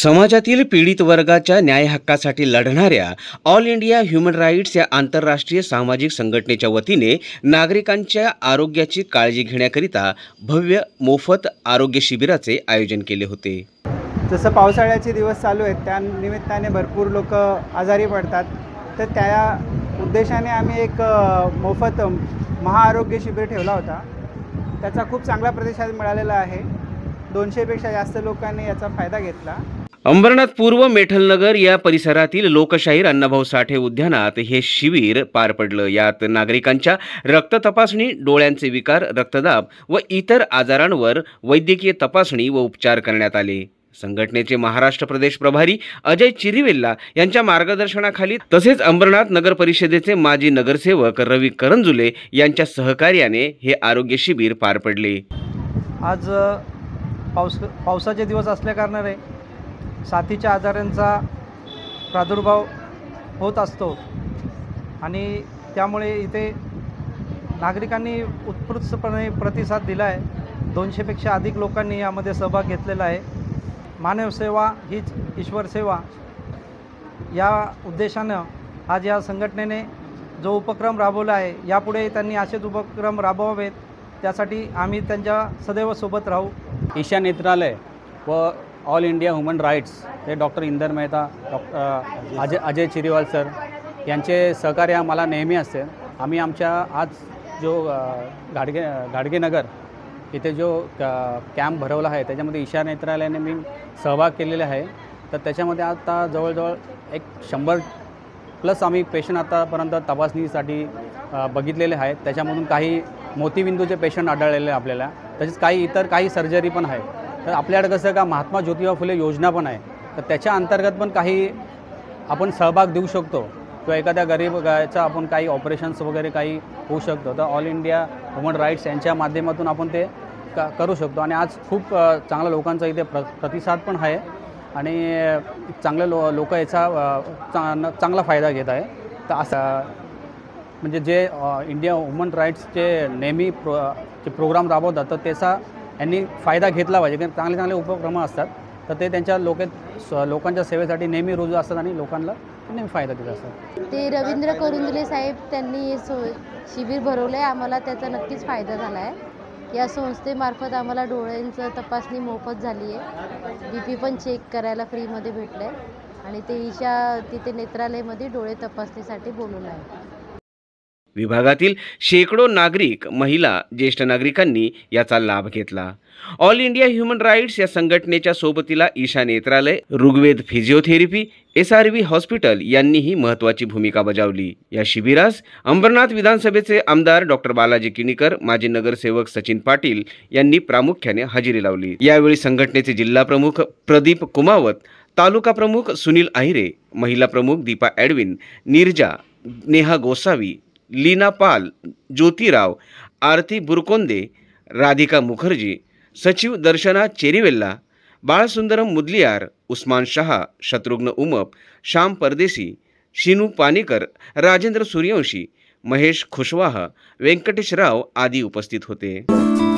समाजातील पीडित वर्गाच्या न्याय हक्कासाठी लढणाऱ्या ऑल इंडिया ह्यूमन राईट्स या आंतरराष्ट्रीय सामाजिक संघटनेच्या वतीने नागरिकांच्या आरोग्याची काळजी घेण्याकरिता भव्य मोफत आरोग्य शिबिराचे आयोजन केले होते। जसं पावसाळ्याचे दिवस चालू आहेत त्या निमित्ताने भरपूर लोक आजारी पडतात, तर त्या उद्देशाने आम्ही एक मोफत महाआरोग्य शिबिर ठेवला होता। त्याचा खूप चांगला प्रतिसाद मिळालेला आहे। 200 पेक्षा जास्त लोकांनी याचा फायदा घेतला। अंबरनाथ पूर्व मेठलनगर या परिसरातील लोकशाहीर अण्णाभाऊ साठे उद्यानात हे शिबिर पार पडलं। यात नागरिकांच्या रक्त तपासणी, डोळ्यांचे विकार, रक्तदाब व इतर आजारांवर वैद्यकीय तपासणी व उपचार करण्यात आले। संघटनेचे महाराष्ट्र प्रदेश प्रभारी अजय चिरीवेल्ला यांच्या मार्गदर्शनाखाली तसेच अंबरनाथ नगर परिषदेचे माजी नगरसेवक रवी करंजुले यांच्या सहकार्याने हे आरोग्य शिबिर पार पडले। आज पावसाचे दिवस असल्याकारणाने साथीच्या आजारांचा प्रादुर्भाव होत असतो आणि त्यामुळे इथे नागरिकांनी उत्स्फूर्तपणे प्रतिसाद दिला आहे। 200 पेक्षा अधिक लोकांनी यामध्ये सहभाग घेतलेला आहे। मानव सेवा हीच ईश्वर सेवा या उद्देशानं आज या संघटनेने जो उपक्रम राबवला आहे, यापुढे त्यांनी असेच उपक्रम राबवावेत, त्यासाठी आम्ही त्यांच्या सदैव सोबत राहू। ईशा नेत्रालय व ऑल इंडिया ह्यूमन राईट्स हे doctor Inder Mehta, doctor Ajay Chiriwal sir यांचे सहकार्य आम्हाला नेहमी असते। आम्ही आमच्या आज जो गाडगेनगर इथे जो कॅम्प भरवला आहे त्याच्यामध्ये ईशा नेत्रालयाने मी सहभाग केलेला आहे। तर त्याच्यामध्ये आता जवळजवळ 100+ आम्ही पेशंट आतापर्यंत तपासणीसाठी बघितलेले आहेत। त्याच्यामधून काही मोतीबिंदूचे पेशंट आढळलेले आपल्याला, तसेच काही सर्जरी पण आहे। तर आपल्याकडे कसं का महात्मा ज्योतिबा फुले योजना पण आहे, तर त्याच्या अंतर्गत पण काही आपण सहभाग देऊ शकतो किंवा एखाद्या गरीबाचा आपण काही ऑपरेशन्स वगैरे काही होऊ शकतो। तर ऑल इंडिया ह्यूमन राईट्स यांच्या माध्यमातून आपण ते करू शकतो आणि आज खूप चांगल्या लोकांचा इथे प्रतिसाद पण आहे आणि चांगले लोक याचा चांगला फायदा घेत आहे। तर असं म्हणजे जे इंडिया ह्यूमन राईट्सचे नेहमी प्रोग्राम राबवतात, तर त्याचा यांनी फायदा घेतला पाहिजे, कारण चांगले उपक्रम असतात, तर ते त्यांच्या लोकांच्या सेवेसाठी नेहमी रुजू असतात आणि लोकांना नेहमी फायदा देत असतात। ते रवींद्र करंजुले साहेब त्यांनी शिबिर भरवलं आहे, आम्हाला त्याचा नक्कीच फायदा झाला आहे। या संस्थेमार्फत आम्हाला डोळ्यांचं तपासणी मोफत झाली आहे, BP पण चेक करायला फ्रीमध्ये भेटलं आहे आणि ते ईशा तिथे नेत्रालयमध्ये डोळे तपासणीसाठी बोलवलं आहे। विभागातील शेकडो नागरिक, महिला, ज्येष्ठ नागरिकांनी याचा लाभ घेतला। ऑल इंडिया ह्यूमन राईट्स या संघटनेच्या सोबतीला Isha Netralaya, Rigved physiotherapy, SRV hospital यांनीही महत्त्वाची भूमिका बजावली। या शिबिरास अंबरनाथ विधानसभेचे आमदार डॉक्टर बालाजी किणीकर, माजी नगरसेवक सचिन पाटील यांनी प्रामुख्याने हजेरी लावली। यावेळी संघटनेचे जिल्हा प्रमुख प्रदीप कुमावत, तालुका प्रमुख सुनील आहिरे, महिला प्रमुख दीपा एडविन, नीरजा, नेहा गोसावी, लीना पाल, ज्योतिराव, आरती बुरकोंदे, राधिका मुखर्जी, सचिव दर्शना चेरीवेल्ला, बाळसुंदरम मुदलियार, उस्मान शहा, शत्रुघ्न उमप, श्याम परदेसी, शिनू पानीकर, राजेंद्र सूर्यवंशी, महेश खुशवाह, व्यंकटेश राव आदी उपस्थित होते।